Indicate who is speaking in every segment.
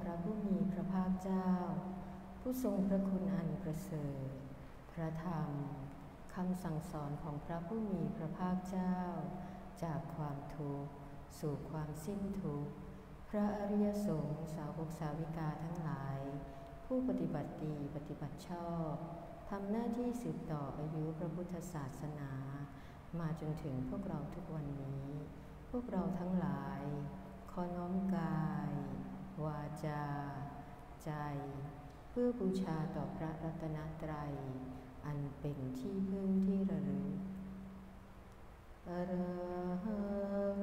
Speaker 1: ระผู้มีพระภาคเจ้าผู้ทรงพระคุณอันประเสริฐพระธรรมคำสั่งสอนของพระผู้มีพระภาคเจ้าจากความทุกข์สู่ความสิ้นทุกข์พระอริยสงฆ์สาวกสาวิกาทั้งหลายผู้ปฏิบัติดีปฏิบัติชอบทำหน้าที่สืบต่ออายุพระพุทธศาสนามาจนถึงพวกเราทุกวันนี้พวกเราทั้งหลายขอน้อมกายวาจาใจเพื่อบูชาต่อพระรัตนตรัยอันเป็นที่พึ่งที่ระลึกอะระหัง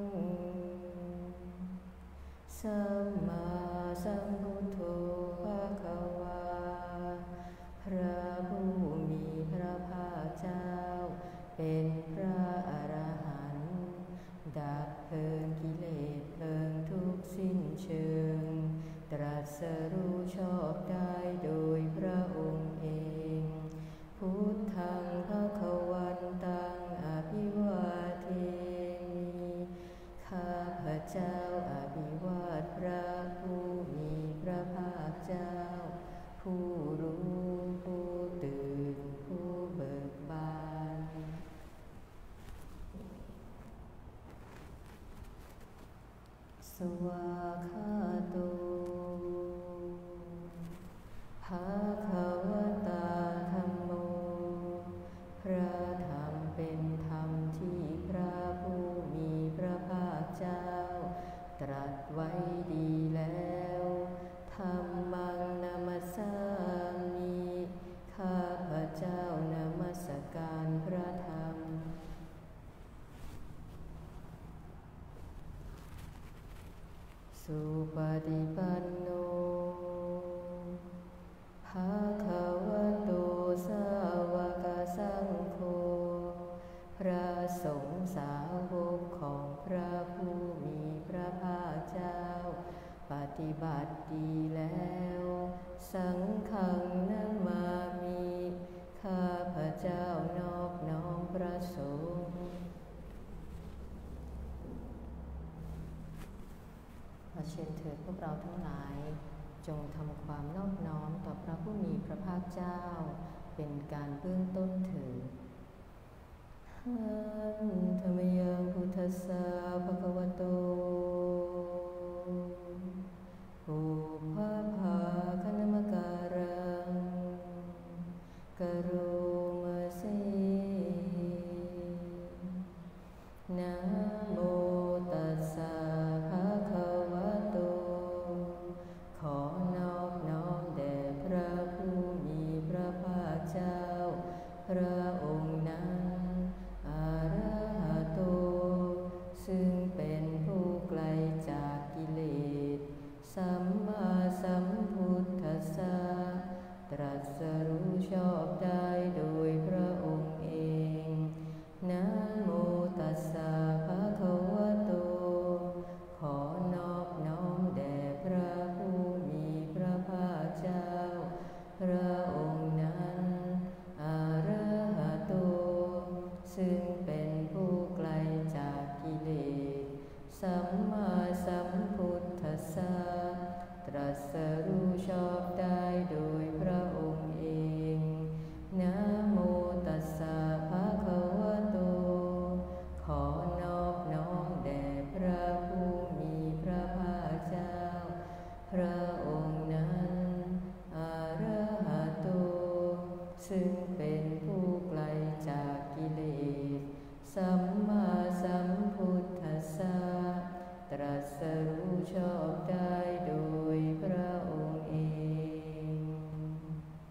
Speaker 1: สัมมาสัมพุทโธภะคะวาพระผู้มีพระภาคเจ้าเป็นพระอรหันต์ดับเพลิงกิเลสเพลิงทุกข์สิ้นเชิงตรัสรู้ชอบได้โดยพระองค์เองพุทธังภคะวันตังอภิวาเทมิข้าพเจ้าอภิวาทพระผู้มีพระภาคเจ้าผู้รู้ผู้ตื่นผู้เบิกบานสวากขาโตภะคะวตาธัมโมพระธรรมเป็นธรรมที่พระผู้มีพระภาคเจ้าตรัสไว้ดีแล้วธัมมังนามัสสามิข้าพเจ้านมัสการพระธรรมสุปฏิปันโนภะคะวะโตสาวกสังโฆพระสงฆ์สาวกของพระผู้มีพระภาคเจ้าปฏิบัติดีแล้วสังฆังนามามิข้าพเจ้านอบน้อมพระสงฆ์ขอเชิญเถิดพวกเราทั้งหลายจงทำความนอบน้อมต่อพระผู้มีพระภาคเจ้าเป็นการเบื้องต้นเถิดธัมมังพุทธัสสะภะคะวะโตปุพพะภาคะนมการังกโรมเสนะโมตัสสะภะคะวะโตขอนอบน้อมแด่พระผู้มีพระภาคเจ้าพระองค์นั้นอะระหะโตซึ่งเป็นผู้ไกลจากกิเลสสัมมาสัมพุทธัสสะตรัสรู้ชอบได้โดยพระองค์เองนะโมตัสสะภะคะวะโตขอนอบน้อมแด่พระผู้มีพระภาคเจ้าพระองค์นั้นอะระหะโตซึ่งเป็นผู้ไกลจากกิเลสสัมมาสัมพุทธัสสะตรัสรู้ชอบได้โดยพระองค์เองนะโมตัสสะภะคะวะโตขอนอบน้อมแด่พระผู้มีพระภาคเจ้าพระองค์นั้นอะระหะโตซึ่งเป็นผู้ไกลจากกิเลสสัมมาสัมพุทธัสสะตรัสรู้ชอบได้โดยพระองค์เอง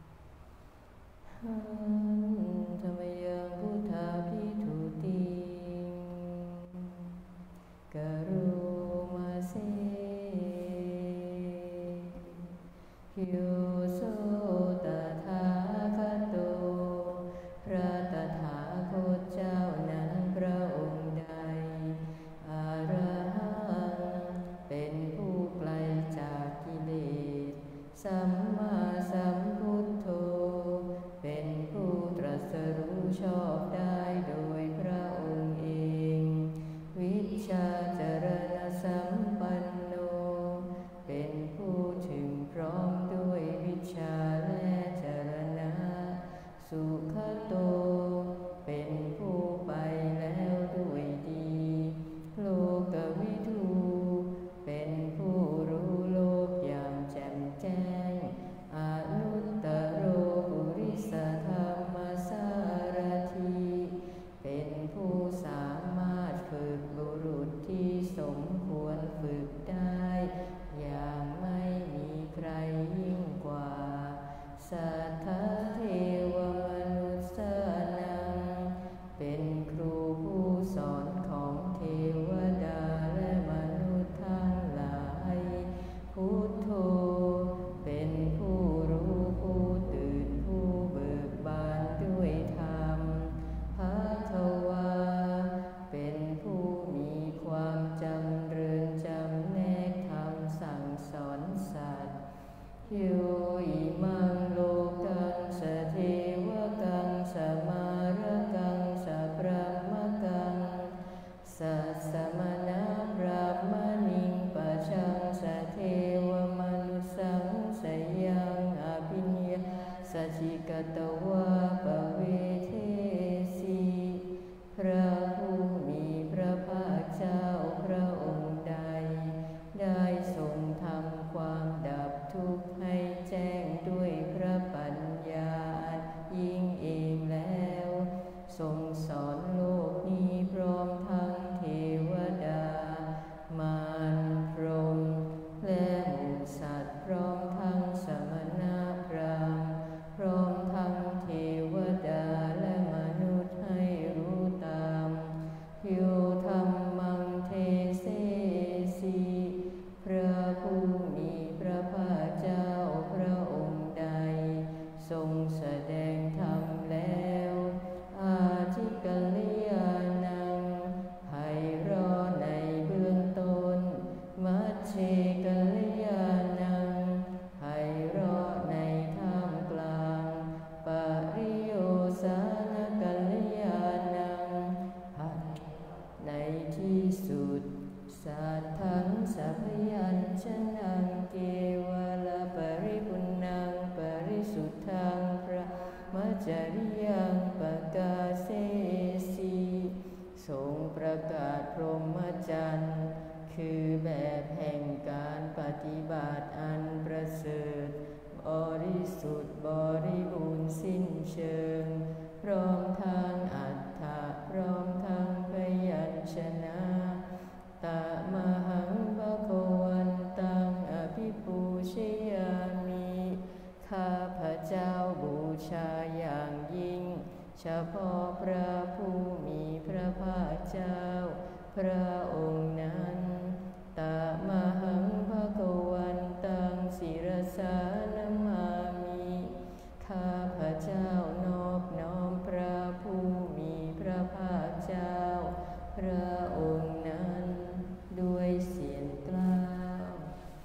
Speaker 1: ประกาศพรหมจรรย์คือแบบแห่งการปฏิบัติอันประเสริฐบริสุทธิ์บริบูรณ์สิ้นเชิงพร้อมทางอัตถะพร้อมทางพยัญชนะตมหังภควตังอภิปูชยามิข้าพระเจ้าบูชาอย่างยิ่งเฉพาะพระผู้มีพระภาคเจ้าพระองค์นั้นตมหังภควตังศิรสานะมามิข้าพระเจ้านอบน้อมพระผู้มีพระภาคเจ้าพระองค์นั้นด้วยเสียงกล้าว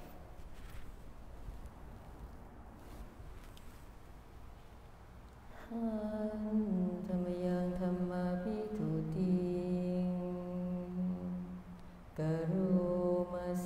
Speaker 1: ธรรมยังธรรมาภิทุติงกโรมาเส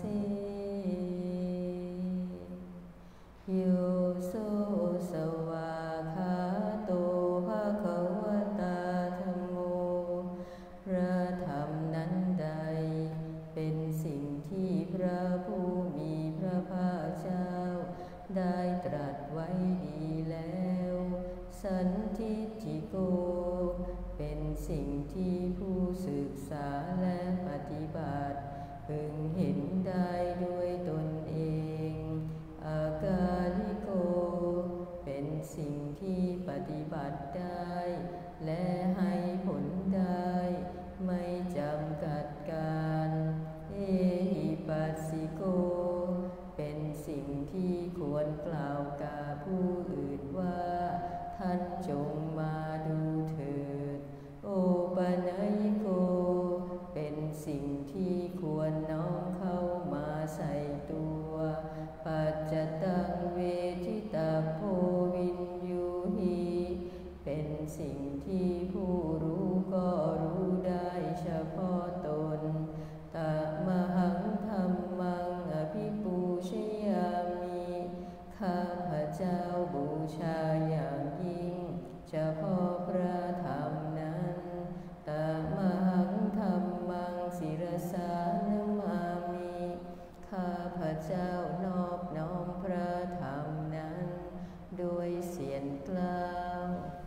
Speaker 1: โยโสสวาคาโตภะคะวตาธัมโมพระธรรมนั้นใดเป็นสิ่งที่พระผู้มีพระภาคเจ้าได้ตรัสไว้ดีแล้วสันทิฏฐิโกเป็นสิ่งที่ผู้ศึกษาและปฏิบัติพึงเห็นได้ด้วยตนเองอากาลิโกเป็นสิ่งที่ปฏิบัติได้และให้ผลได้ไม่จำกัดการเอหิปัสสิโกเป็นสิ่งที่ควรกล่าวกับผู้อื่นว่าท่านจงมาดูเถิดโอปนัยโกเป็นสิ่งที่ควรน้อมเข้ามาใส่ตัวปัจจตังเวทิตาโพวินยูหิเป็นสิ่งที่ผู้รู้ก็รู้ได้เฉพาะตนตมหังธัมมังอภิปูชยามิข้าพระเจ้าบูชาอย่างยิ่งเฉพาะพระธรรมนั้นตมหังธัมมังศิรสานะมามิข้าพระเจ้านอบน้อมพระธรรมนั้นด้วยเสียงกล้าว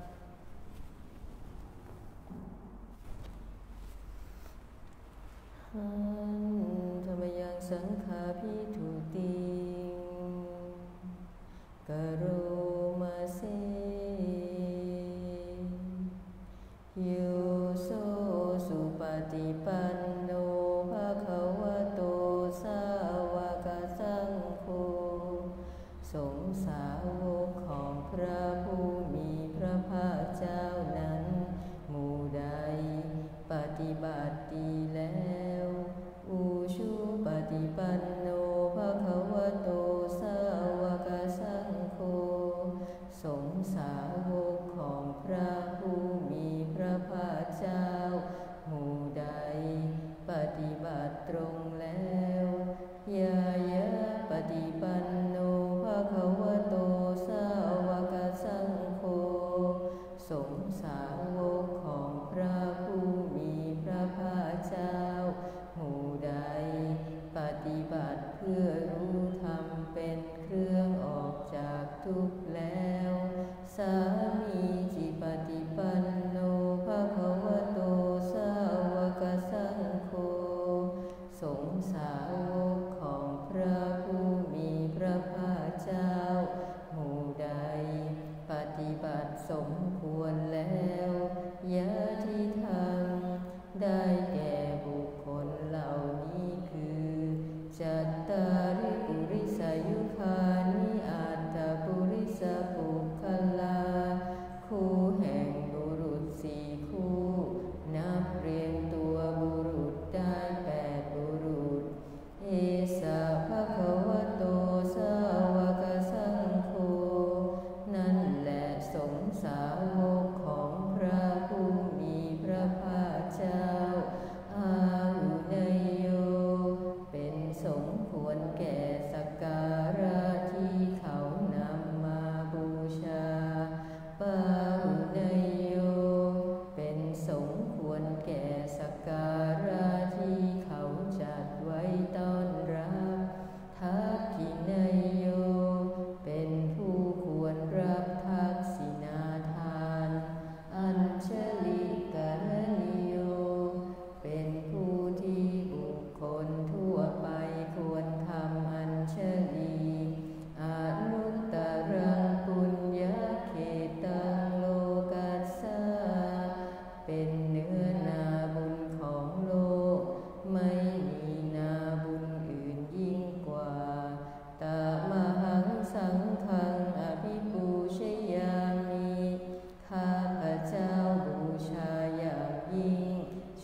Speaker 1: ธรรมยังสังฆาภิทุติงกโรมาเสโยโสสุปฏิปันโนภะคะวะโตสาวกสังโฆสงฆ์สาวกของพระผู้มีพระภาคเจ้านั้นหมู่ใดปฏิบัติดีแล้วอุชุปฏิปันโนภะคะวะโตสาวกสังโฆสงฆ์สาวกของพระผู้มีพระภาคเจ้าหมู่ใด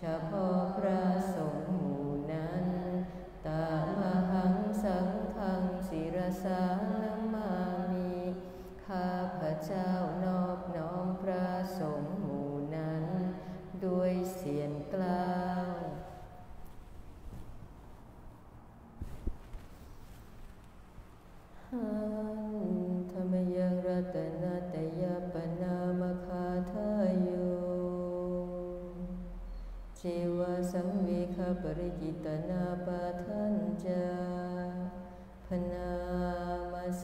Speaker 1: เฉพาะพระสงฆ์หมู่นั้นตามหังสังฆังศิรสานามามิข้าพเจ้านอบน้อมพระสงฆ์หมู่นั้นด้วยเสียงกล่าวธรรมยังรัตนะตยปนามคาทายโยเจวะสังเวคปริกิตนาปาทัญจาพนามาเส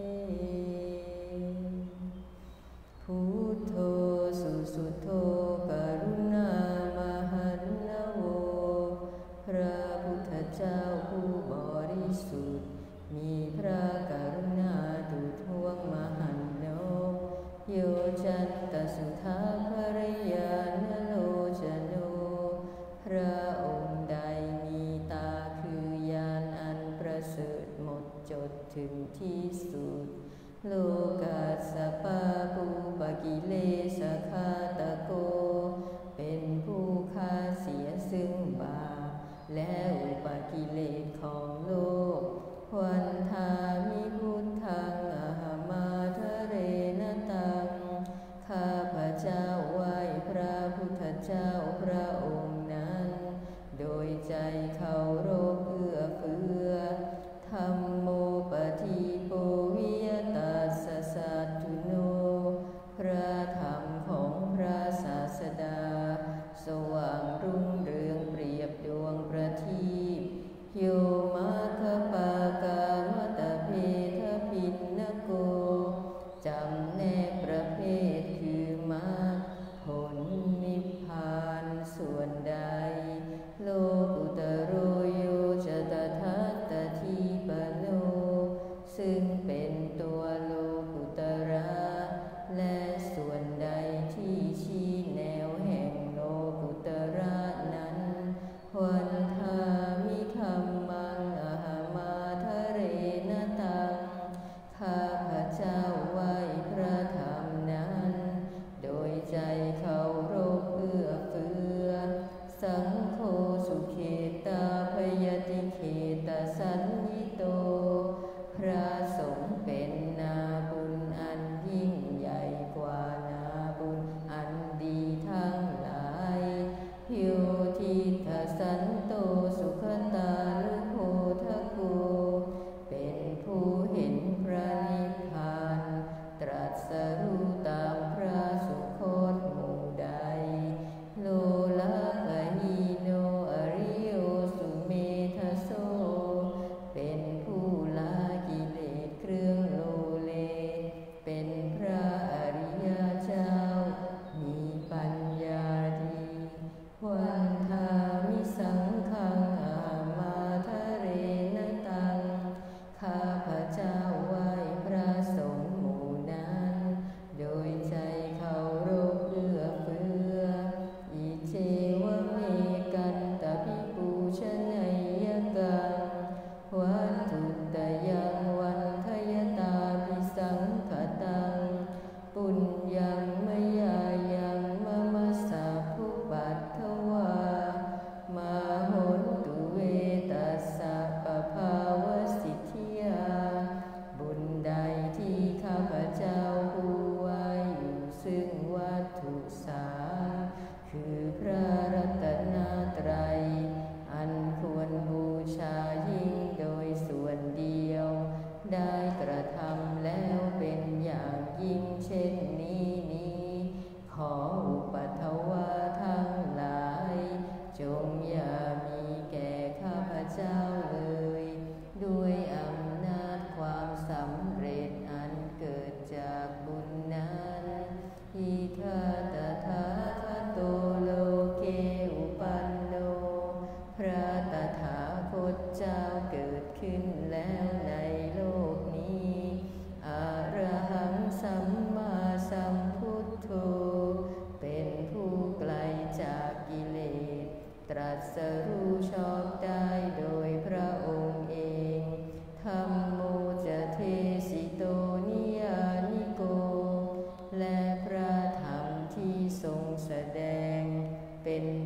Speaker 1: พุทโธสุสุโธกรุณามหันนโวพระพุทธเจ้าผู้บริสุทธิ์มีพระกรุณาดุจห่วงมหันนบโยจันตสุทาภริยานโลจโนพระองค์ใดมีตาคือญาณอันประเสริฐหมดจดถึงที่สุดโลกัสสปะปุปกิเลสคาตโกเป็นผู้ฆ่าเสียซึ่งบาปและอุปกิเลสของโลกวันทามิพุทธังอหมาทะเรนตังข้าพเจ้าไหว้พระพุทธเจ้าพระองค์นั้นโดยใจเคารพเอื้อเฟื้อธัมโมปฏิโปวิยตัสสะสัตถุโนพระธรรมของพระศาสดาสว่างรุ่งเรืองเปรียบดวงประทีปโยมาคปากามตะเพทพินนโกจำแนกประเภทคือมรรคผลนิพพานส่วนใดโลกุตโรโยจตทัตตทิปโนซึ่งเป็นตัวโลกุตระและส่วนใดที่ชี้แนวแห่งโลกุตระนั้นวันทามิธัมมังอหมาทะเรนตังข้าพเจ้าไหว้พระธรรมนั้นโดยใจเคารพเอื้อเฟื้อสังโฆสุเขตาพยติเขตสัญญิโตพระสงฆ์เป็นนาบุญอันยิ่งใหญ่กว่านาบุญอันดีทั้งหลายโยทิทัสสันโตสุขตาลุโภทโกเป็นผู้เห็นพระนิพพานตรัสรู้ตามพระสุคตหมู่ใดโลละกะหิโนอริโยสุเมธโสเป็นผู้ละกิเลสเครื่องโลเลเป็นพระอริยเจ้ามีปัญญาดีวันทามิสังฆังอามาทะเรนตังข้าพเจ้าไหว้พระสงฆ์หมู่นั้นโดยใจเคารพเอื้อเฟื้ออิเจวะเมกันตภิปูชนัยยกังวัตถุตยังวันทยตาภิสังขตังปุญญังมยายังมะมะสาภุปัตถวามโหตุเวตัสสะปะภาวสิทธิยาบุญใดที่ข้าพเจ้าผู้ไหว้อยู่ซึ่งวัตถุสามคือพระรัตนตรัยอันควรบูชายิ่งโดยส่วนเดียวได้กระทำแล้วเป็นอย่างยิ่งเช่นนี้ขออุปัฏฐวาทั้งหลายจงอย่ามีแก่ข้าพเจ้าเลยด้วยอำนาจความสำเร็จอันเกิดจากบุญนั้นอิทัตถาคโตโลเกอุปันโนพระตถาคตเจ้าเกิดขึ้นแล้วในโลกนี้อรหังสัมมาสัมพุทโธเป็นผู้ไกลจากกิเลสตรัสรู้ชอบได้โดยพระองค์เองธัมโมจะเทสิโตนิยานิโกและพระธรรมที่ทรงแสดงเป็นธรรม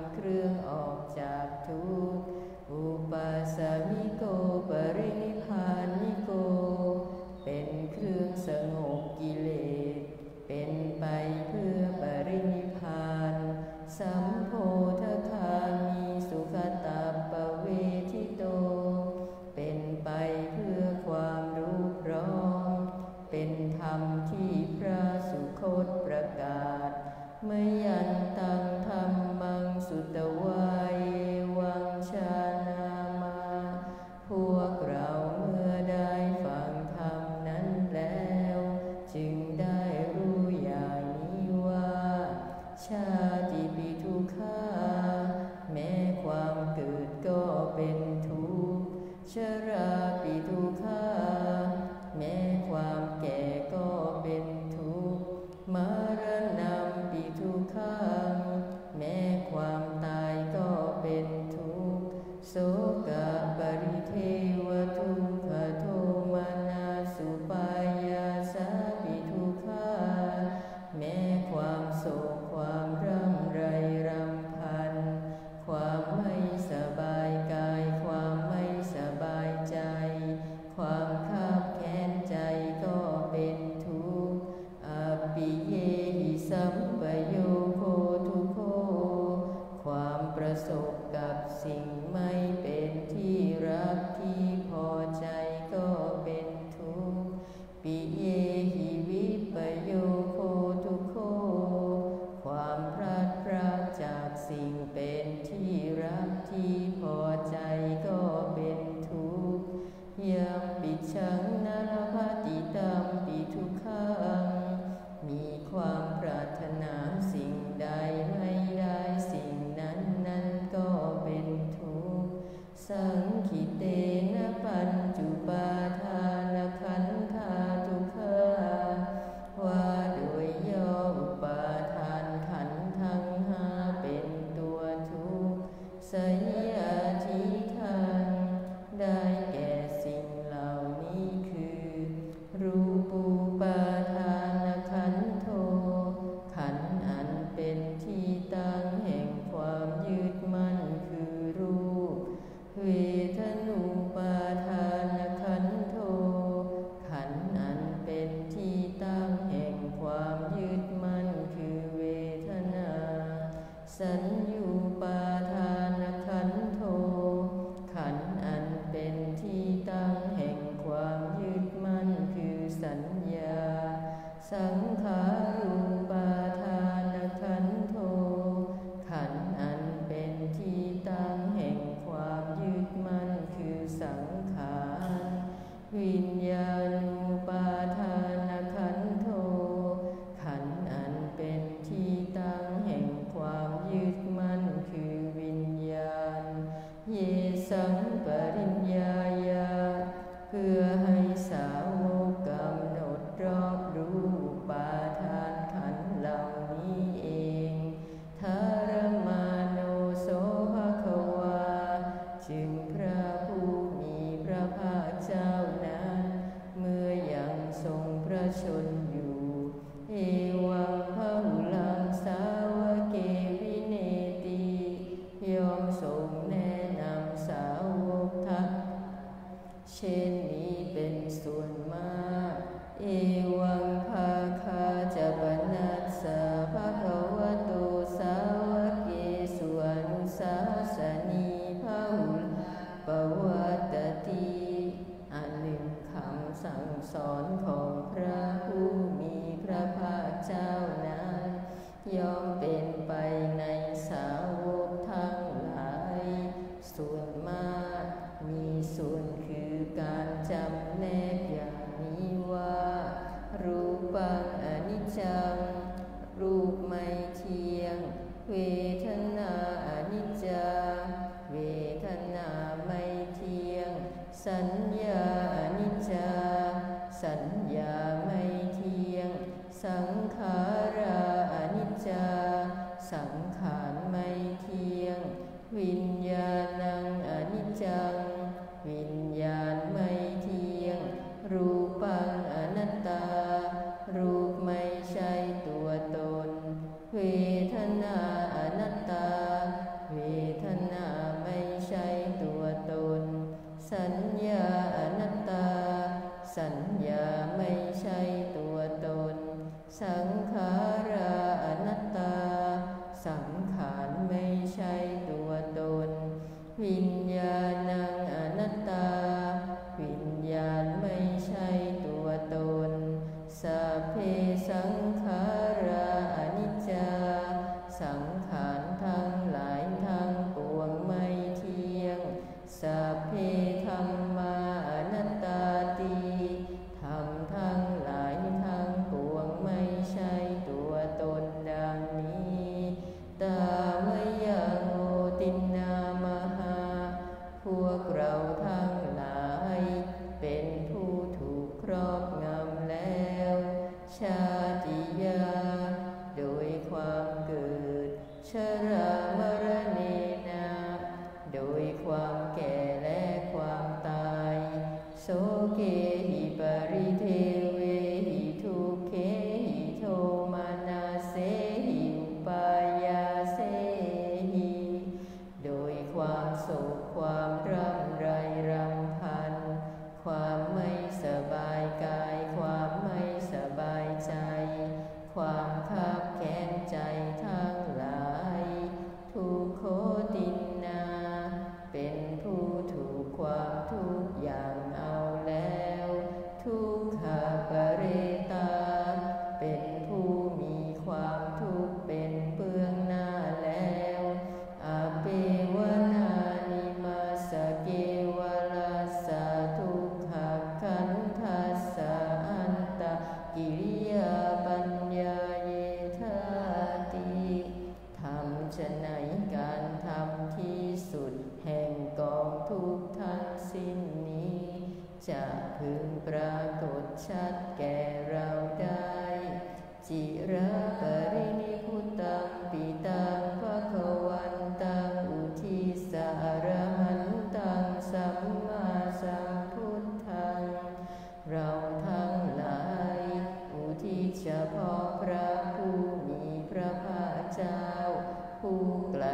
Speaker 1: ำเครื่องออกจากทุกข์อุปาสมิโกปรินิพพานิโกเป็นเครื่องสงบกิเลสเป็นไปเพื่อปรินิพพานสัมโพธคามีสุขตาปเวทิโตเป็นไปเพื่อความรู้พร้อมเป็นธรรมที่พระสุคตประกาศมยันตังธัมมังสุตวายวังชานามาพวกเราเมื่อได้ฟังธรรมนั้นแล้วจึงได้รู้อย่างนี้ว่าชาติปิทุกขาแม้ความเกิดก็เป็นทุกข์ชราปิทุกขาแม้ความแก่ก็เป็นทุกข์มรณะปิทุกขังแม้ความตายก็เป็นทุกข์โสกปริเทวทุกขโทมนัสสุปายาสาปิทุกขาแม้ความโศกความร่ำไรรำพันความไม่สบายกายความไม่สบายใจความคับแค้นใจก็เป็นทุกข์อปิเยหิสัมปโยโคทุกโขความประสบกับสิ่งไม่เป็นที่รักที่พอใจก็เป็นทุกข์ปิเยหิวิปโยโคทุกโขความพลัดพรากจากสิ่งเป็นที่รักที่พอใจก็เป็นทุกข์ยังปิชังนรภติตัมปิทุกขังมีความปรารถนาสิ่งใดไม่ได้สิ่งนั้นก็เป็นทุกข์สังขิเตนะปัญจุปาทานขันธาทุกขาว่าโดยย่ออุปาทานขันธ์ทั้งห้าเป็นตัวทุกข์สยทิฏฐังได้แก่สิ่งเหล่านี้คือรูปูปาทานขันโธขันธ์อันเป็นที่ตั้งแห่งความยึดมั่นคือรูปเวทนูปาทานขันโธขันธ์อันเป็นที่ตั้งแห่งความยึดมั่นคือเวทนาสัญญูปาทานขันโธขันธ์อันเป็นที่ตั้งแห่งความยึดมั่นคือสัญญาสังขารูปาทานขันโธขันธ์อันเป็นที่ตั้งแห่งความยึดมั่นคือสังขารวิญญาณูปาทานขันโธขันธ์อันเป็นที่ตั้งแห่งความยึดมั่นคือวิญญาณเยสังปริญญายาเพื่อให้สาวกกำหนดรอบรู้อุปาทานขันธ์เหล่านี้เองทารมาโนโสภควาจึงพระผู้มีพระภาคเจ้านั้นเมื่อยังทรงพระชนอยู่เอวังพหุลังสาวเกวิเนติยอมทรงแนะนำสาวกทั้งเช่นนี้เป็นส่วนมากเอวังภาคาจะปนัสสะภะคะวะโตสาวเกสุอนุสาสนีพหุลปวัตติอันหนึ่งคำสั่งสอนของพระผู้มีพระภาคเจ้านั้นย่อมเป็นไปในสาวกทั้งหลายส่วนมากมีส่วนคือการจำแนกอย่างนี้ว่ารูปังอนิจจังรูปไม่เที่ยงเวทนาอนิจจาเวทนาไม่เที่ยงสัญญาอนิจจาสัญญาไม่เที่ยงสังขาราอนิจจาสัง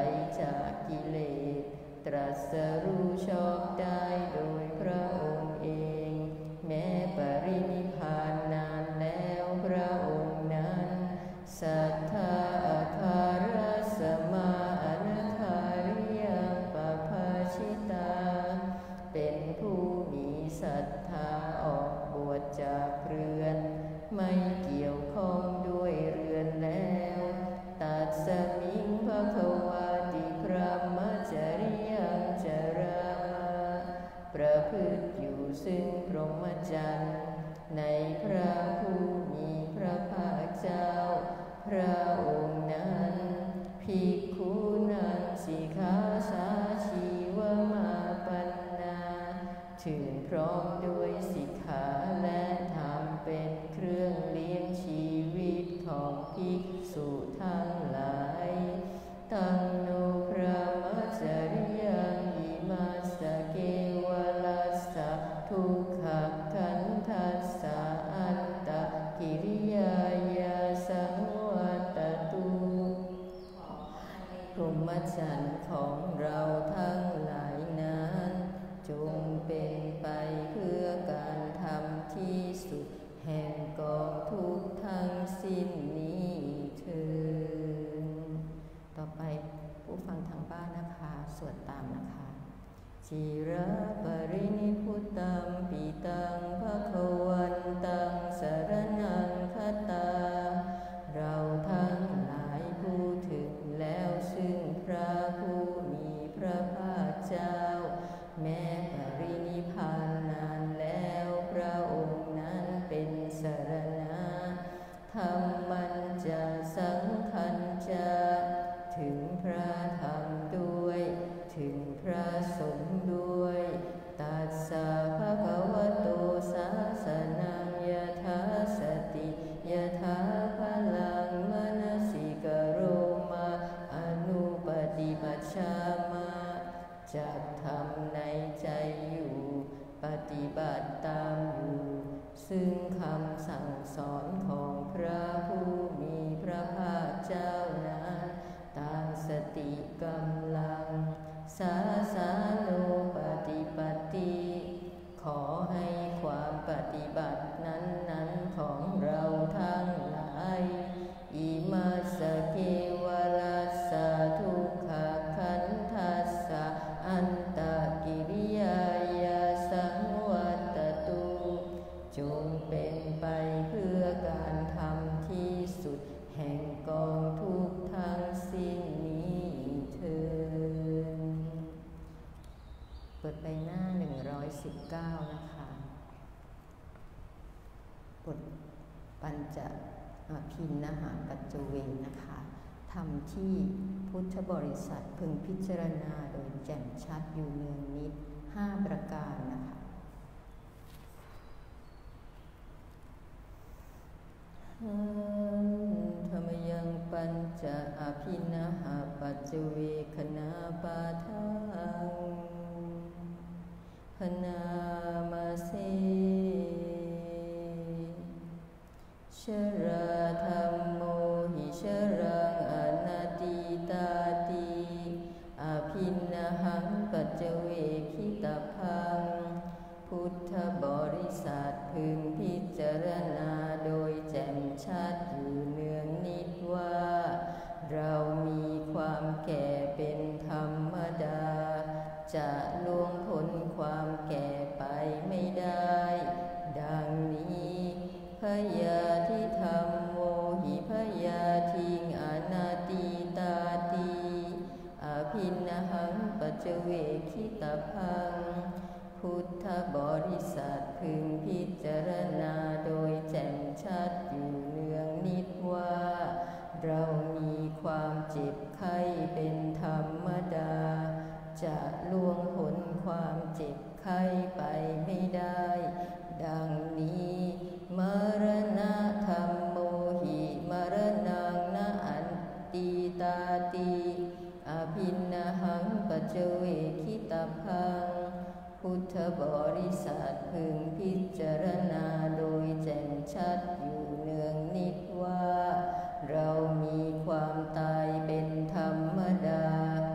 Speaker 1: จากกิเลสตรัสรู้ชอบได้โดยพระองค์เองแม้ปรินิพพานนานแล้วพระองค์นั้นสัทธาอาคารสมาอนาคาริยังปภาชิตาเป็นผู้มีศรัทธาออกบวชจากเรือนไม่เกี่ยวข้องด้วยเรือนแล้วตัสมิงภควาติพระมจริยังจรามาประพฤติอยู่ซึ่งพรหมจรรย์ในพระผู้มีพระภาคเจ้าพระองค์นั้นภิกขุนังสิกขาสาชีวมาปันนาถึงพร้อมด้วยสิกขาและธรรมเป็นเครื่องเลี้ยงชีวิตของภิกษุทั้งหลายตังโนพระมจริยังอิมาสเกวลัสสะทุกขขันธัสสะอัตตกิริยายาสังวัตตุพรหมจรรย์ของเราทั้งหลายนั้นจงเป็นไปเพื่อการทำที่สุดแห่งกองทุกข์ทั้งสิ้นนี้เถิดต่อไปผู้ฟังทางบ้านนะคะสวดตามนะคะจิระปรินิพุตตัมปิตังภคะวันตังสรณังคตาเราทั้งหลายพูดถึงแล้วซึ่งพระผู้มีพระภาคเจ้าแม้ปรินิพพานนานแล้วพระองค์นั้นเป็นสรณะธรรมันจะสังขันจะถึงพระธรรมด้วยถึงพระสงฆ์ด้วยตัสสะภะคะวะโตสาสนังยถาสติยถาพลังมนสิกโรมาอนุปฏิปัชฌามาจักทำในใจอยู่ปฏิบัติตามอยู่ซึ่งคำสั่งสอนของพระผู้มีพระภาคเจ้านั้นตามสติกำลังสาสาโนปฏิปัตติขอให้ความปฏิบัตินั้นของเราทั้งหลายอิมาสเกวลัสสะทุกขขันธัสสะอันตกิริยายาสังวัตตุจงเป็นไปเพื่อการทำที่สุดแห่งกองทุกข์ทั้งสิ้นนี้เถิดเปิดไปหน้า119นะคะบทปัญจพินนหาปัจจเวกนะคะธรรมที่พุทธบริษัทพึงพิจารณาโดยแจ่มชัดอยู่เนืองนิด5ประการนะคะธรรมยังปัญจอภินหาปัจจเวคนาปาทังพนามาเสชราธัมโมหิชรังอนัตติตาติอภินนหังปัจจเวคิตพังพุทธบริษัทพึงพิจารณาโดยแจ่มชัดอยู่เนืองนิดว่าเรามีความแก่เป็นธรรมดาจะล่วงพ้นความแก่ไปไม่ได้ดังนี้พยาธิธรรมโมหิพยาทิงอนาติตาติอภินนหังปัจจเวคิตพังพุทธบริษัทพึงพิจารณาโดยแจ่มชัดอยู่เนืองนิดว่าเรามีความเจ็บไข้เป็นธรรมดาจะล่วงพ้นความเจ็บไข้ไปไม่ได้ดังนี้มรณะธรรมโมหิมรณังนะอันติตาติอภินนหังปัจจเวคิตพังพุทธบริษัทพึงพิจารณาโดยแจ่มชัดอยู่เนืองนิดว่าเรามีความตายเป็นธรรมดา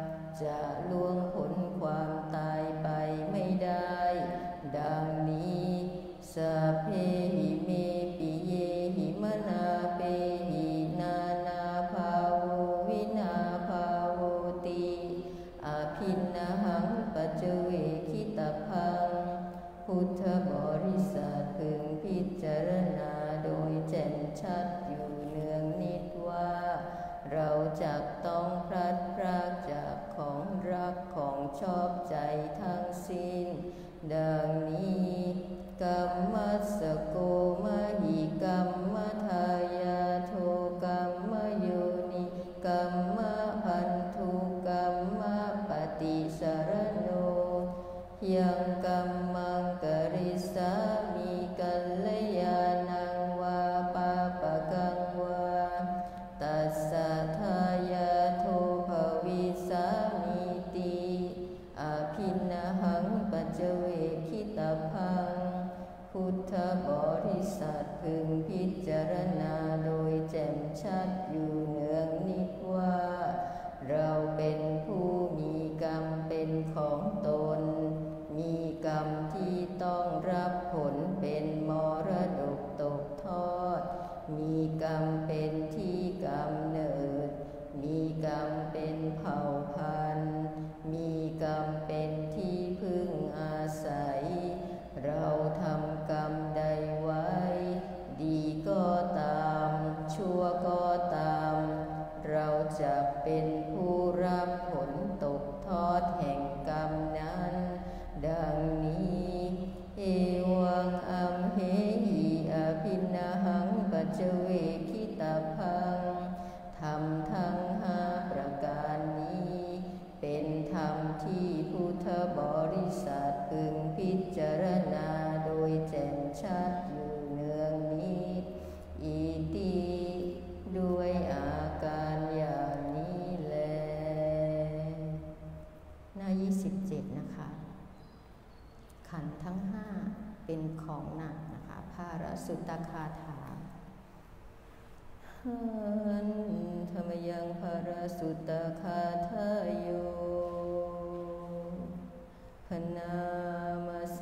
Speaker 1: ของชอบใจทั้งสิ้นดังนี้กัมมัสสโกมหิกัมมทายาโทกัมมโยนิกัมมพันธุกัมมปฏิสรโนยังกัมมังกริสามิกัลยาณังวาปาปะกังวาตัสสะทายาโทภวิสามิติอภินหังปัจเจเวคิตพังพุทธบริษัทพึงพิจารณาโดยแจ่มชัดอยู่เนืองนิดว่าเราเป็นผู้มีกรรมเป็นของตนมีกรรมที่ต้องรับผลเป็นมรดกตกทอดมีกรรมเป็นที่กำเนิดมีกรรมเป็นเผ่าพันธุ์มีกรรมเป็นที่พึ่งอาศัยเราทำกรรมใดไว้ดีก็ตามชั่วก็ตามเราจะเป็นผู้รับผลตกทอดแห่งกรรมนั้นดังนี้เอวังอัมเหหิอภินหังปัจเจเวคิตพังธรรมทั้งห้าประการนี้เป็นธรรมที่พุทธบริษัทพึงพิจารณาโดยแจ่มชัดอยู่เนืองนิดอิติด้วยอาการอย่างนี้แลหน้า27นะคะขันธ์ทั้งห้าเป็นของหนักนะคะภารสุตตคาถาหันธรรมยังภารสุตตคาทาโยพนามเส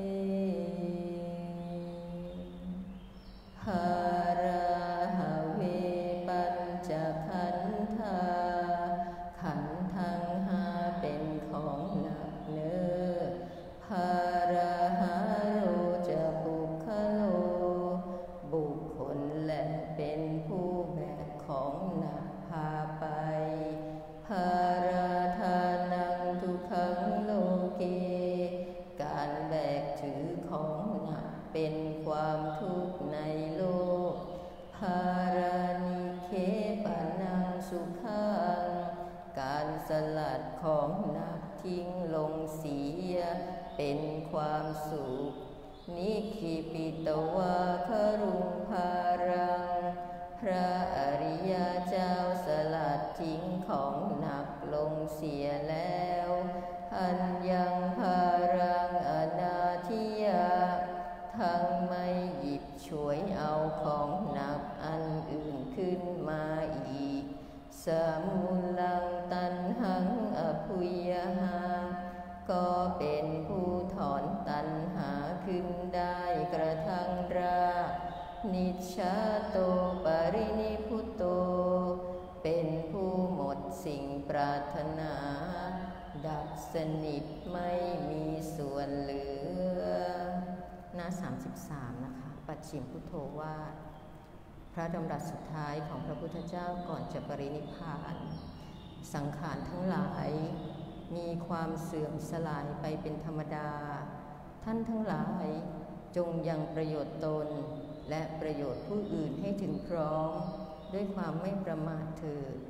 Speaker 1: ภาราหะเวปัญจขันธาขันธ์ทั้งห้าเป็นของหนักเนื้อภาราหะโรจะบุคคโลบุคคลและเป็นผู้แบกของหนักพาไปภาราทานังทุกขังโลเกการแบกถือของหนักเป็นความทุกข์ในโลกภารานิเคปะนังสุขังการสลัดของหนักทิ้งลงเสียเป็นความสุขนิคิปิตวาครุงภารังพระอริยเจ้าสลัดทิ้งของหนักลงเสียแล้วอันยังภารังอนาทิยาทั้งไม่หยิบฉวยเอาของหนักอันอื่นขึ้นมาอีกสมุลังตันหังอภุยหาก็เป็นผู้ถอนตัณหาขึ้นได้กระทั่งรากนิชชาโตปรินิพุตโตเป็นผู้หมดสิ่งปรารถนาดับสนิทไม่มีส่วนเหลือหน้า33นะคะปัจฉิมพุทโธวาทพระดำรัสสุดท้ายของพระพุทธเจ้าก่อนจะปรินิพพานสังขารทั้งหลายมีความเสื่อมสลายไปเป็นธรรมดาท่านทั้งหลายจงยังประโยชน์ตนและประโยชน์ผู้อื่นให้ถึงพร้อมด้วยความไม่ประมาทเถิด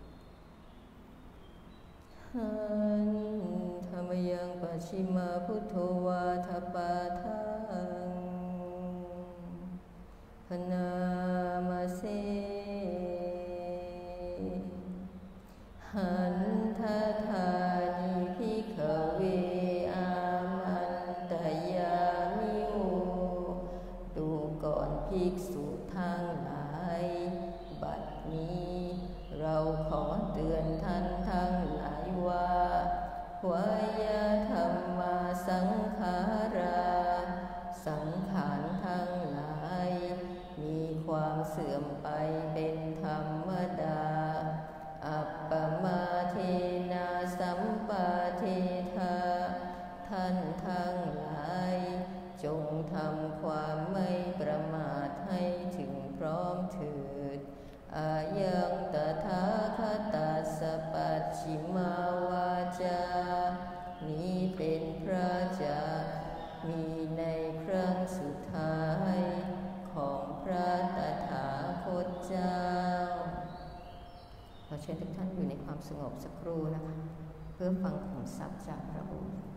Speaker 1: หันธรรมยังปัจฉิมาพุทโธวาทปาทังพนามาเสหันทธานิภิกขเวอามันตยามิโอดูก่อนภิกษุทั้งหลายบัดนี้เราขอเตือนท่านทั้งหลายว่าวายธรรมาสังขาราสังขารทั้งหลายมีความเสื่อมไปเป็นธรรมดาอัปปมาเทนาสัมปาเทธาท่านทั้งหลายจงทำความไม่ประมาทให้ถึงพร้อมเถิดอายังตถาคตัสสะปัจฉิมาวาจาก็ขุมทรัพย์จากพระองค์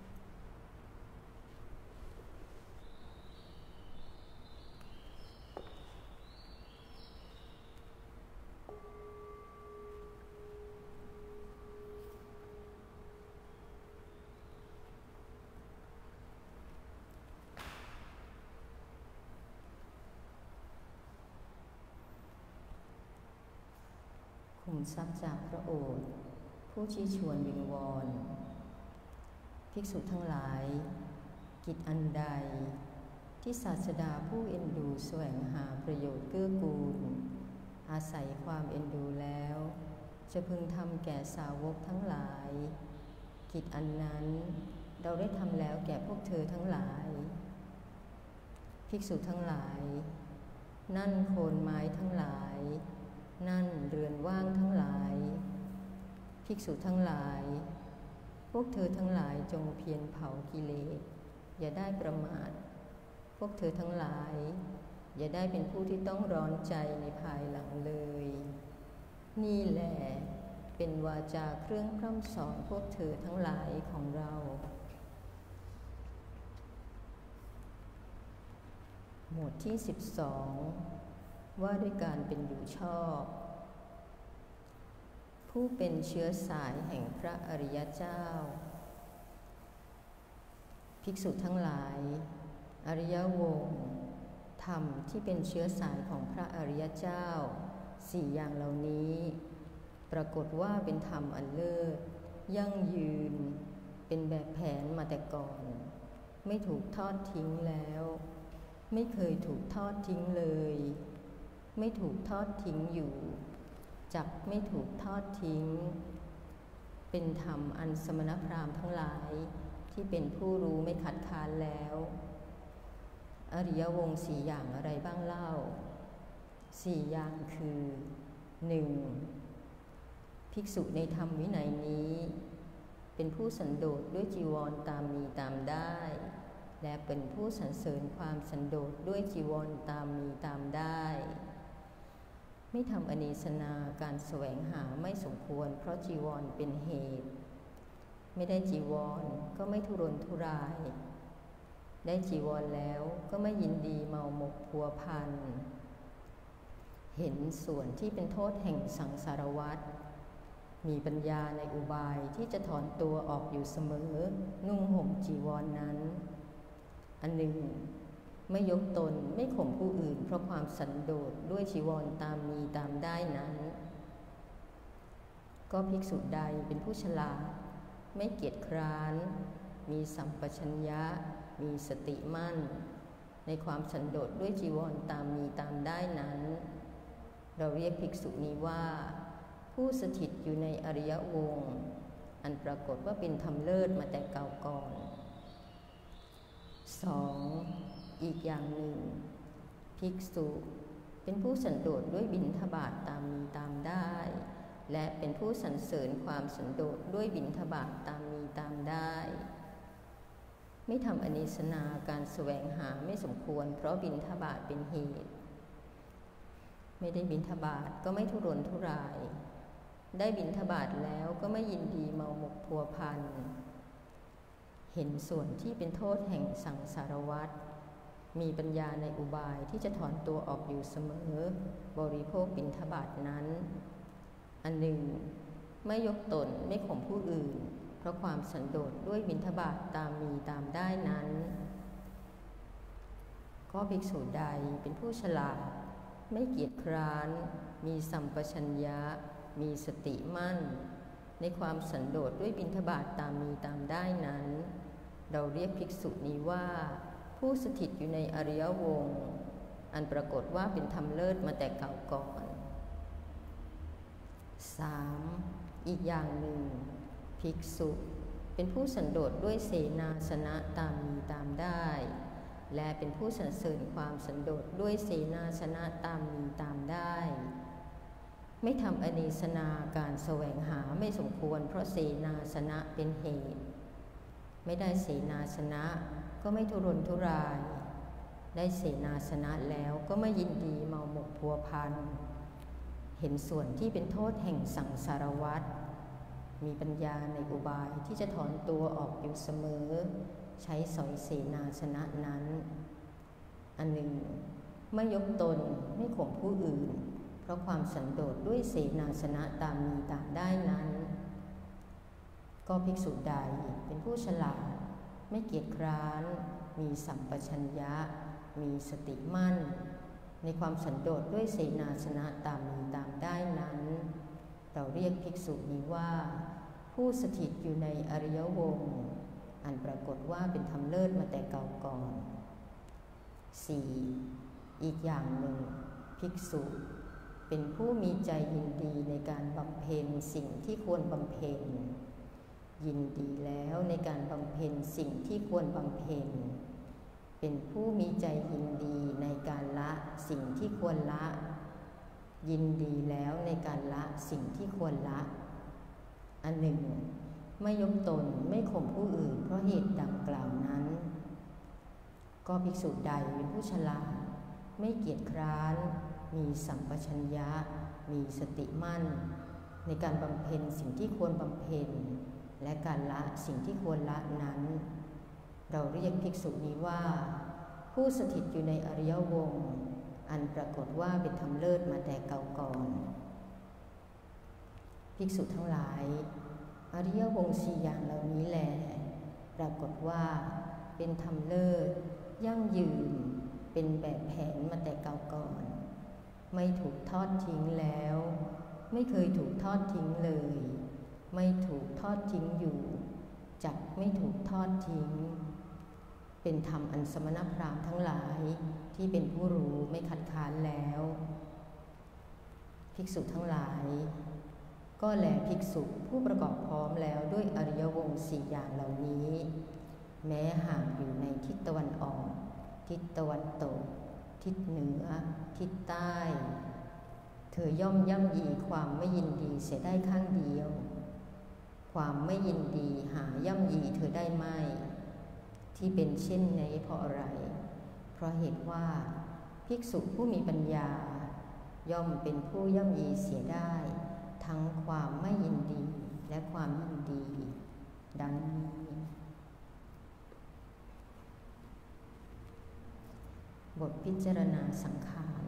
Speaker 1: ขุมทรัพย์จากพระโอษฐ์ผู้ชี้ชวนวิงวอนภิกษุทั้งหลายกิจอันใดที่ศาสดาผู้เอ็นดูแสวงหาประโยชน์เกื้อกูลอาศัยความเอ็นดูแล้วจะพึงทำแก่สาวกทั้งหลายกิจอันนั้นเราได้ทำแล้วแก่พวกเธอทั้งหลายภิกษุทั้งหลายนั่นโคนไม้ทั้งหลายนั่นเรือนว่างทั้งหลายภิกษุทั้งหลายพวกเธอทั้งหลายจงเพียรเผากิเลสอย่าได้ประมาทพวกเธอทั้งหลายอย่าได้เป็นผู้ที่ต้องร้อนใจในภายหลังเลยนี่แหละเป็นวาจาเครื่องพร่ำสอนพวกเธอทั้งหลายของเราหมวดที่12ว่าด้วยการเป็นอยู่ชอบผู้เป็นเชื้อสายแห่งพระอริยเจ้าภิกษุทั้งหลายอริยวงศ์ธรรมที่เป็นเชื้อสายของพระอริยเจ้า4อย่างเหล่านี้ปรากฏว่าเป็นธรรมอันเลิศยั่งยืนเป็นแบบแผนมาแต่ก่อนไม่ถูกทอดทิ้งแล้วไม่เคยถูกทอดทิ้งเลยไม่ถูกทอดทิ้งอยู่จักไม่ถูกทอดทิ้งเป็นธรรมอันสมณพราหมณ์ทั้งหลายที่เป็นผู้รู้ไม่ขัดขานแล้วอริยวงศ์4อย่างอะไรบ้างเล่า4อย่างคือ 1. ภิกษุในธรรมวินัยนี้เป็นผู้สันโดษด้วยจีวรตามมีตามได้และเป็นผู้สรรเสริญความสันโดษด้วยจีวรตามมีตามได้ไม่ทำอเนสนาการแสวงหาไม่สมควรเพราะจีวรเป็นเหตุไม่ได้จีวรก็ไม่ทุรนทุรายได้จีวรแล้วก็ไม่ยินดีเมาหมกพัวพันเห็นส่วนที่เป็นโทษแห่งสังสารวัฏมีปัญญาในอุบายที่จะถอนตัวออกอยู่เสมอนุ่งห่มจีวรนั้นอันหนึ่งไม่ยกตนไม่ข่มผู้อื่นเพราะความสันโดษด้วยจีวรตามมีตามได้นั้นก็ภิกษุใดเป็นผู้ฉลาดไม่เกียจคร้านมีสัมปชัญญะมีสติมั่นในความสันโดษด้วยจีวรตามมีตามได้นั้นเราเรียกภิกษุนี้ว่าผู้สถิตอยู่ในอริยวงศ์อันปรากฏว่าเป็นธรรมเลิศมาแต่เก่าก่อน 2. อีกอย่างหนึ่งภิกษุเป็นผู้สันโดษด้วยบิณฑบาตตามมีตามได้และเป็นผู้สรรเสริญความสันโดษด้วยบิณฑบาตตามมีตามได้ไม่ทำอเนสนาการแสวงหาไม่สมควรเพราะบิณฑบาตเป็นเหตุไม่ได้บิณฑบาตก็ไม่ทุรนทุรายได้บิณฑบาตแล้วก็ไม่ยินดีเมาหมกพัวพันเห็นส่วนที่เป็นโทษแห่งสังสารวัฏมีปัญญาในอุบายที่จะถอนตัวออกอยู่เสมอบริโภคบิณฑบาตนั้นอันหนึ่งไม่ยกตนไม่ข่มผู้อื่นเพราะความสันโดษด้วยบิณฑบาตตามมีตามได้นั้นก็ภิกษุใดเป็นผู้ฉลาดไม่เกียจคร้านมีสัมปชัญญะมีสติมั่นในความสันโดษด้วยบิณฑบาตตามมีตามได้นั้นเราเรียกภิกษุนี้ว่าผู้สถิตอยู่ในอริยวงศ์อันปรากฏว่าเป็นธรรมเลิศมาแต่เก่าก่อน 3. อีกอย่างหนึ่งภิกษุเป็นผู้สันโดษด้วยเสนาสนะตามมีตามได้และเป็นผู้สรรเสริญความสันโดษด้วยเสนาสนะตามมีตามได้ไม่ทำอเนสนาการแสวงหาไม่สมควรเพราะเสนาสนะเป็นเหตุไม่ได้เสนาสนะก็ไม่ทุรนทุรายได้เสนาสนะแล้วก็ไม่ยินดีเมาหมกพัวพันเห็นส่วนที่เป็นโทษแห่งสังสารวัฏมีปัญญาในอุบายที่จะถอนตัวออกอยู่เสมอใช้สอยเสนาสนะนั้นอันหนึ่งไม่ยกตนไม่ข่มผู้อื่นเพราะความสันโดษด้วยเสนาสนะตามมีตามได้นั้นก็ภิกษุใดเป็นผู้ฉลาดไม่เกียจคร้านมีสัมปชัญญะมีสติมั่นในความสันโดษด้วยเสนาสนะตามมีตามได้นั้นเราเรียกภิกษุนี้ว่าผู้สถิตอยู่ในอริยวงศ์อันปรากฏว่าเป็นธรรมเลิศมาแต่เก่าก่อน 4. อีกอย่างหนึ่งภิกษุเป็นผู้มีใจยินดีในการบำเพ็ญสิ่งที่ควรบำเพ็ญยินดีแล้วในการบำเพ็ญสิ่งที่ควรบำเพ็ญเป็นผู้มีใจยินดีในการละสิ่งที่ควรละยินดีแล้วในการละสิ่งที่ควรละอันหนึ่งไม่ยกตนไม่ข่มผู้อื่นเพราะเหตุดังกล่าวนั้นก็ภิกษุใดเป็นผู้ฉลาดไม่เกียจคร้านมีสัมปชัญญะมีสติมั่นในการบำเพ็ญสิ่งที่ควรบำเพ็ญและการละสิ่งที่ควรละนั้นเราเรียกภิกษุนี้ว่าผู้สถิตอยู่ในอริยวงศ์อันปรากฏว่าเป็นธรรมเลิศมาแต่เก่าก่อนภิกษุทั้งหลายอริยวงศ์4อย่างเหล่านี้แลปรากฏว่าเป็นธรรมเลิศยั่งยืนเป็นแบบแผนมาแต่เก่าก่อนไม่ถูกทอดทิ้งแล้วไม่เคยถูกทอดทิ้งเลยไม่ถูกทอดทิ้งอยู่จักไม่ถูกทอดทิ้งเป็นธรรมอันสมณพราหมณ์ทั้งหลายที่เป็นผู้รู้ไม่คัดค้านแล้วภิกษุทั้งหลายก็แลภิกษุผู้ประกอบพร้อมแล้วด้วยอริยวงศ์4อย่างเหล่านี้แม้ห่างอยู่ในทิศตะวันออกทิศตะวันตกทิศเหนือทิศใต้เธอย่อมย่ำยีความไม่ยินดีเสียได้ข้างเดียวความไม่ยินดีหาย่ำยีเธอได้ไม่ที่เป็นเช่นนี้เพราะอะไรเพราะเหตุว่าภิกษุผู้มีปัญญาย่อมเป็นผู้ย่ำยีเสียได้ทั้งความไม่ยินดีและความยินดีดังนี้บทพิจารณาสังขาร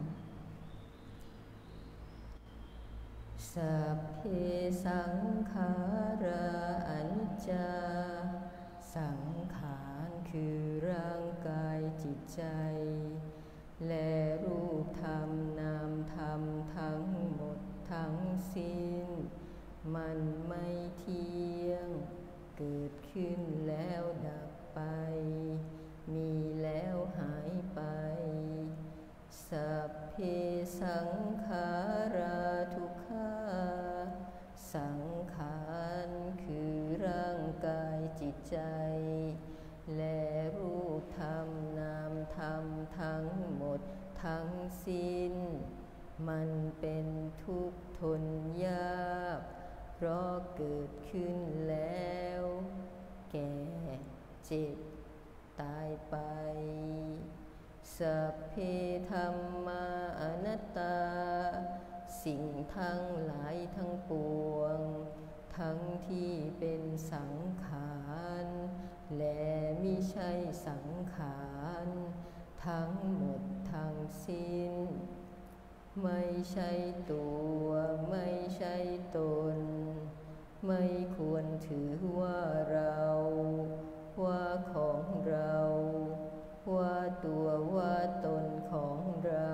Speaker 1: สัพเพสังขาราอนิจจาสังขารคือร่างกายจิตใจและรูปธรรมนามธรรมทั้งหมดทั้งสิ้นมันไม่เที่ยงเกิดขึ้นแล้วดับไปมีแล้วหายไปสัพเพสังขาราทุกขาสังขารคือร่างกายจิตใจและรูปธรรมนามธรรมทั้งหมดทั้งสิ้นมันเป็นทุกข์ทนยากเพราะเกิดขึ้นแล้วแก่เจ็บตายไปสัพเพธัมมาอนัตตาสิ่งทั้งหลายทั้งปวงทั้งที่เป็นสังขารและมิใช่สังขารทั้งหมดทั้งสิ้นไม่ใช่ตัวไม่ใช่ตนไม่ควรถือว่าเราว่าของเราว่าตัวว่าตนของเรา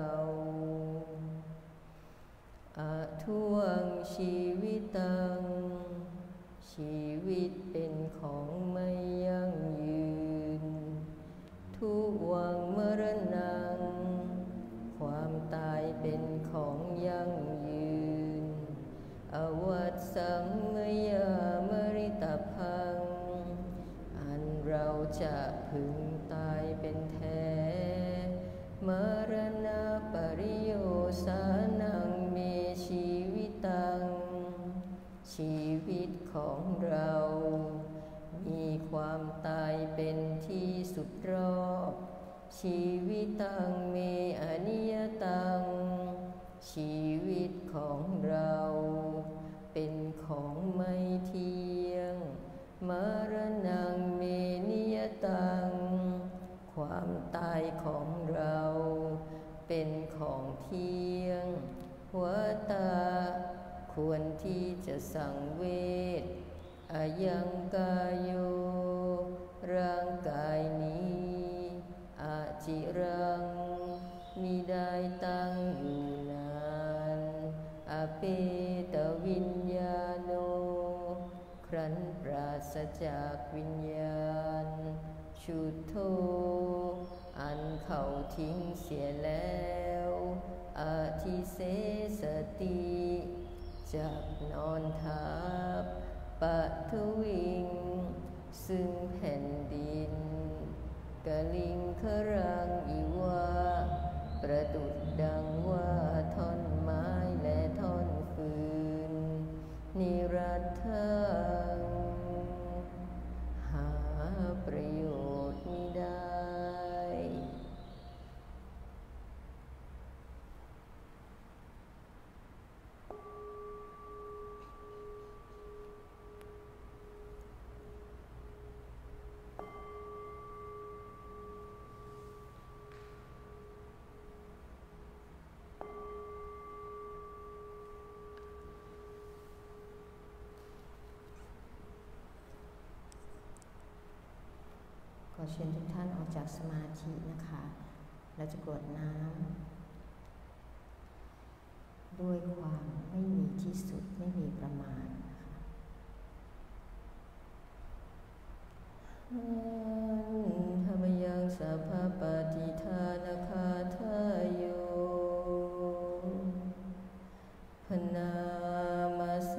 Speaker 1: อะท่วงชีวิตตังชีวิตเป็นของไม่ยั่งยืนทุวังมรณังความตายเป็นของยั่งยืนอวัตสังมยามริตพังอันเราจะพึงตายเป็นแท้มรณะปริโยสานังเมชีวิตังชีวิตของเรามีความตายเป็นที่สุดรอบชีวิตังเมอนิยตังชีวิตของเราเป็นของไม่เที่มรณังเมนิยตังความตายของเราเป็นของเที่ยงหัวตาควรที่จะสังเวชอายังกายโยร่างกายนี้อาจิรังมิได้ตั้งอยู่นานอเปตวิญญาโนครั้นปราศจากวิญญาณชุดโธอันเขาทิ้งเสียแล้วอาทิเสสติจับนอนทับปะทวิงซึ่งแผ่นดินกะลิงครังอิวะประดุจดังว่าท่อนไม้และท่อนฟืนนิรัตถังหาประโยชน์มิได้ขอเชิญทุกท่านออกจากสมาธินะคะเราจะกรวดน้ำด้วยความไม่มีที่สุดไม่มีประมาณนะคะธรรมยังสัพพปฏิทานคาทายโยพนามาเส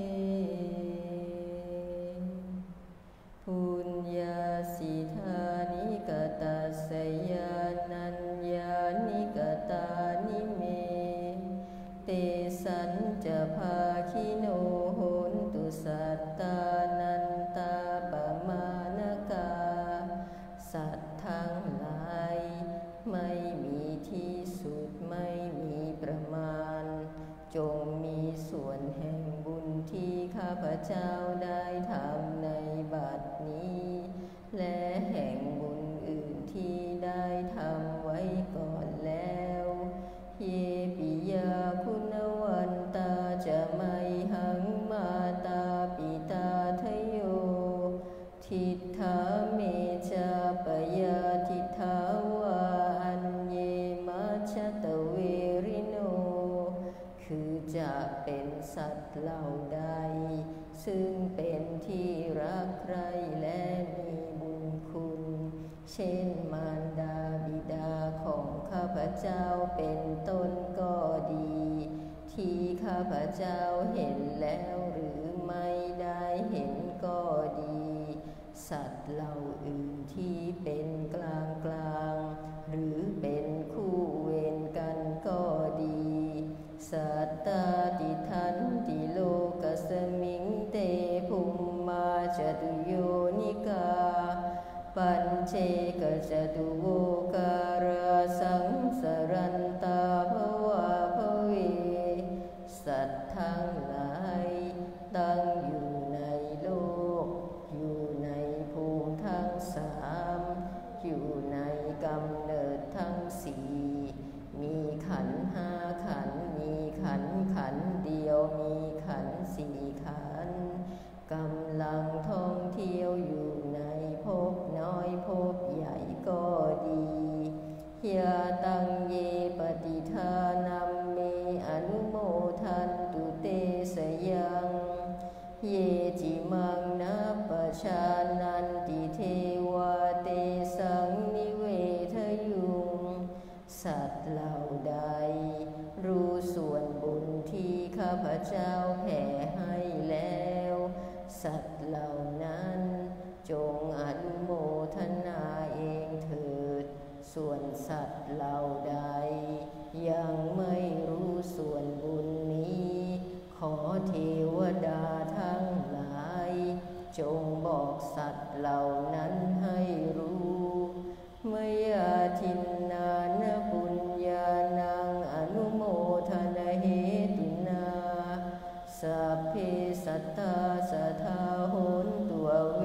Speaker 1: ปุญญาสิธานิกตาสยานัญญานิกตานิเมเตสัญจะภาคิโนโหนตุสัตตานันตาปมานกาสัตว์ทั้งหลายไม่มีที่สุดไม่มีประมาณจงมีส่วนแห่งบุญที่ข้าพเจ้าได้ทำในบัดนี้และแห่งบุญอื่นที่ได้ทำไว้ก่อนแล้วเยปิยาคุณวันตาจะไม่หังมาตาปิตาทโยทิฏฐาเมจาปยาทิฏฐาวาอันเยมัชฌตเวริโนคือจะเป็นสัตว์เหล่าใดซึ่งเป็นที่รักใคร่และมีบุญคุณเช่นมารดาบิดาของข้าพเจ้าเป็นต้นก็ดีที่ข้าพเจ้าเห็นแล้วหรือไม่ได้เห็นก็ดีสัตว์เหล่าอื่นที่เป็นกลางกลางหรือเป็นคู่เวรกันก็ดีสัตตาติทันติโลกัสมิงเตภุมมาจตุโยนิกาปัญเชกจตุโวการาสังสรันตาภวาภเวสัตว์ทั้งหลายตั้งอยู่ในโลกอยู่ในภูมิทั้งสามอยู่ในกำเนิดทั้งสี่มีขันธ์ห้าขันธ์มีขันธ์เดียวมีขันธ์สี่ขันธ์กำลังท่องเที่ยวอยู่ในภพน้อยภพใหญ่ก็ดียาตังเยปฏิทานัมเมอนุโมทันตุเตสยังเยจิมังนัปปชานันติเทวาเตสังนิเวทยุงสัตว์เหล่าใดรู้ส่วนบุญที่ข้าพเจ้าแผ่ให้แล้วสัตว์เหล่านั้นจงอนุโมทนาเองเถิดส่วนสัตว์เหล่าใดยังไม่รู้ส่วนบุญนี้ขอเทวดาทั้งหลายจงบอกสัตว์เหล่านั้นให้รู้เมยาทินนานปุญญานังอนุโมทนาเหตุนาสัพเพสัตตาสัทธาโหนตุเว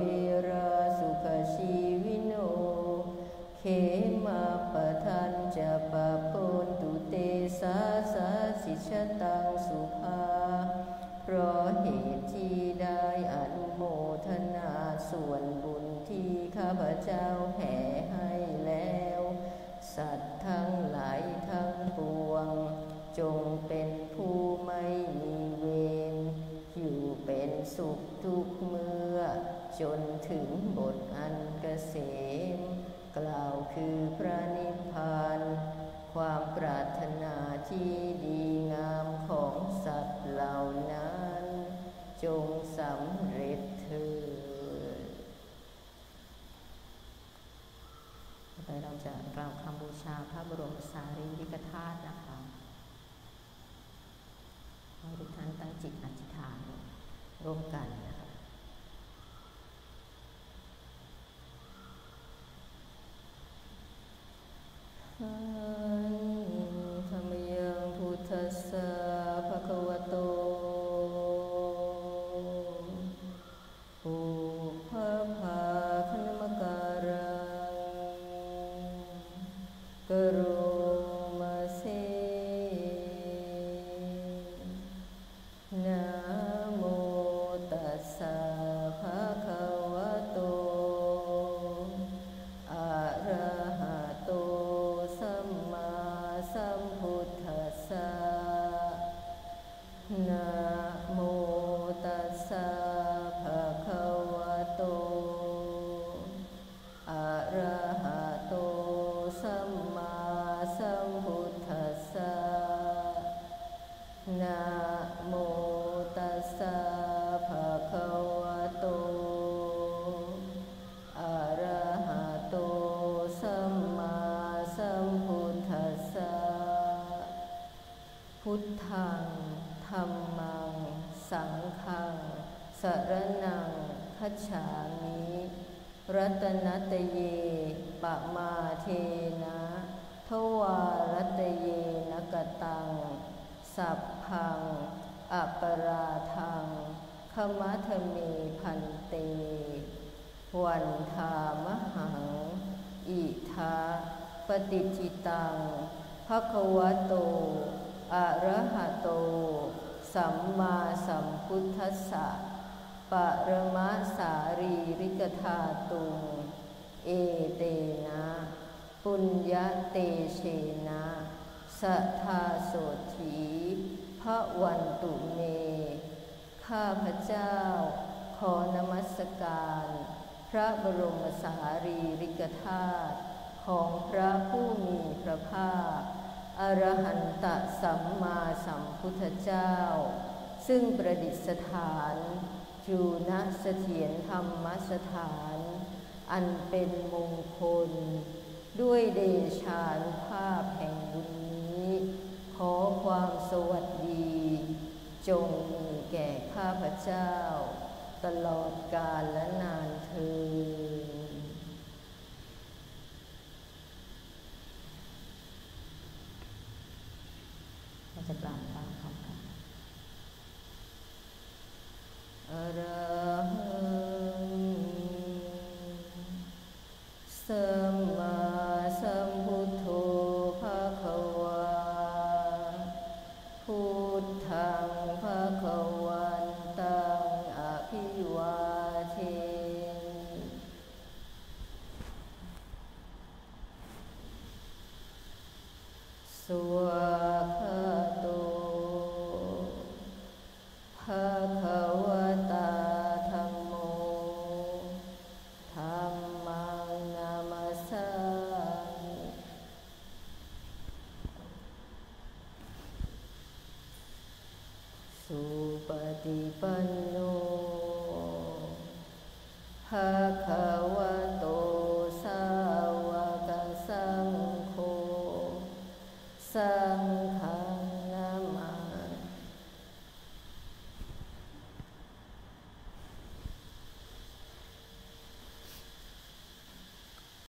Speaker 1: ส่วนบุญที่ข้าพเจ้าแผ่ให้แล้วสัตว์ทั้งหลายทั้งปวงจงเป็นผู้ไม่มีเวรอยู่เป็นสุขทุกเมื่อจนถึงบทอันเกษมกล่าวคือพระนิพพานความปรารถนาที่ดีงามของสัตว์เหล่านั้นจงสำเร็จเถิดต่อไปเราจะกล่าวคำบูชาพระบรมสารีริกธาตุนะคะให้ทุกท่านตั้งจิตอธิษฐานร่วมกันนะคะธัมมังยังพุทธัสสะภะคะวะโตปุพพภาคณมการังกโรมาเสนะโมตัสสะภะคะวะโตอะระหะโตสัมมาสัมพุทธัสสะนะโมตัสสะภะคะวะโตอะระหะโตสัมมาสัมพุทธัสสะนะโมตัสสะภะคะวะโตอะระหะโตสัมมาสัมพุทธัสสะพุทธังธัมมังสังฆังสรณังคัจฉามิรัตนัตเยปะมาเทนะทวารัตเยนะกตังสัพพังอปราทังขมัทเมพันเตวันธามหังอิทาปฏิจิตังภควโตอะระหะโตสัมมาสัมพุทธัสสะปรมัสสารีริกธาตุงเอเตนะปุญญเตเชนะสัทธาโสถีพระวันตุเมข้าพเจ้าขอนมัสการพระบรมสารีริกธาตุของพระผู้มีพระภาคอรหันตสัมมาสัมพุทธเจ้าซึ่งประดิษฐานอยู่ณเสถียรธรรมสถานอันเป็นมงคลด้วยเดชานุภาพแห่งบุญนี้ขอความสวัสดีจงมีแก่ข้าพเจ้าตลอดกาลและนานเทอญเราจะกล่าวตามคำกันอะระหังสัมมาสัมพุทโธภควาพุทธังภควันตังอภิวาเทสุขโตภควตาธัมโมธัมมังนามัสสามิสุปฏิปันโนภควโตสาวกสังโฆสังฆ